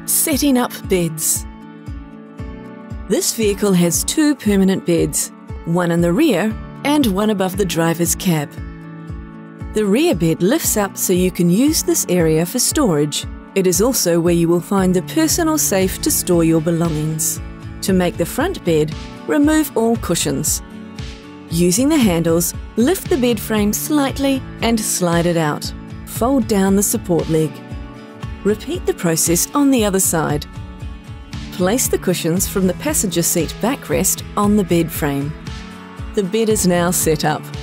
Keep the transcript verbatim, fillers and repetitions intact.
Setting up beds. This vehicle has two permanent beds, one in the rear and one above the driver's cab. The rear bed lifts up so you can use this area for storage. It is also where you will find the personal safe to store your belongings. To make the front bed, remove all cushions. Using the handles, lift the bed frame slightly and slide it out. Fold down the support leg. Repeat the process on the other side. Place the cushions from the passenger seat backrest on the bed frame. The bed is now set up.